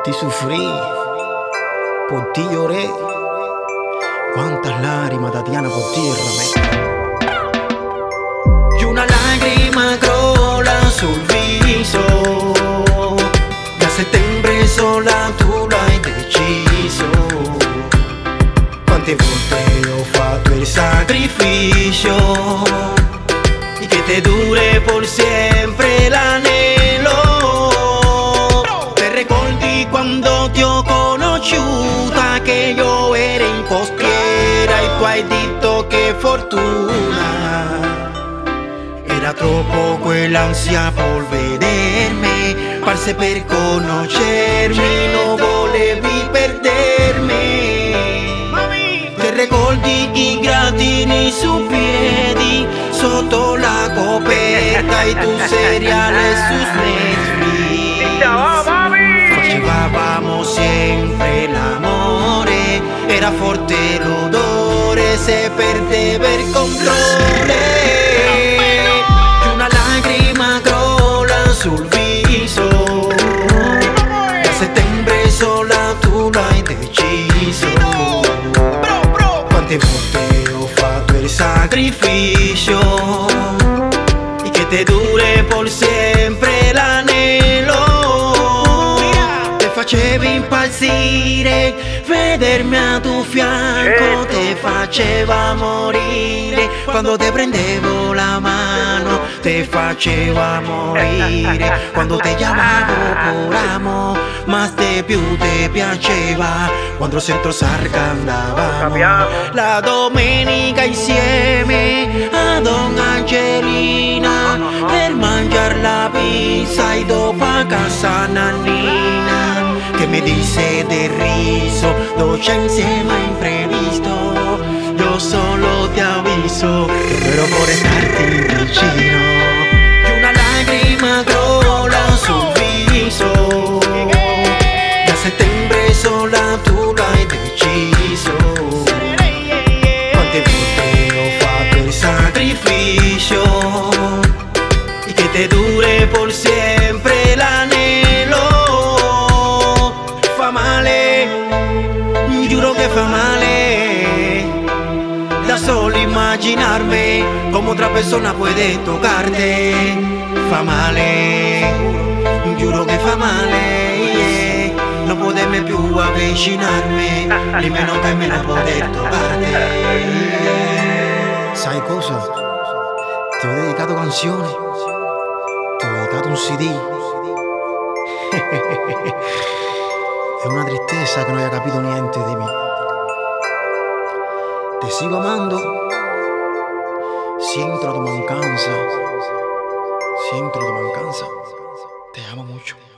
ti sufrí, por ti lloré. Quantas lágrimas, Tatiana, por ti derramé. Y una lágrima crolla sul viso. Da settembre sola tu l'hai deciso. Quante volte ho fatto il sacrificio y que te dure por siempre el anhelo. Te ricordi quando ti ho conosciuta, che io ero in costiera e tu hai detto che fortuna. Era troppo quell'ansia por vederme, farse per conoscermi, non volevi perdermi. Te ricordi i gradini su piedi sotto la coperta e tu seriale su Netflix. Facevamo sempre l'amore, era forte l'odore, se perdeva il controllo. E una lacrima crolla sul viso. Da settembre sola tu l'hai deciso. Quante volte ho fatto il sacrificio y que te dure por siempre l'anhelo. Te facevi impazzire, vedermi a tuo fianco te faceva morire. Quando te prendevo la mano te faceva morire. Quando te chiamavo por amo, más de più te piaceva. Quando al centro Sarca andavamo la domenica insieme a Don Angelina per mangiare la pizza e dopo a casa Nannina che mi disse del riso, dolce insieme a imprevisto. Io solo ti avviso che però vorrei starti vicino. E una lacrima crolla sul viso. Da settembre sola tu l'hai deciso. Quante volte ho fatto il sacrificio y que te dure por siempre l'anhelo. Fa male, giuro che fa male. Da solo immaginarme como otra persona puede tocarte. Fa male, giuro che fa male, yeah. Non potermi più avvicinarmi, nemmeno per me non poter toccarte, yeah. Sai cosa? Ti ho dedicato canzoni, ti ho dedicato un CD. È una tristezza che non hai capito niente di me. Te sigo amando, siento tu mancanza, siento tu mancanza. Te amo mucho.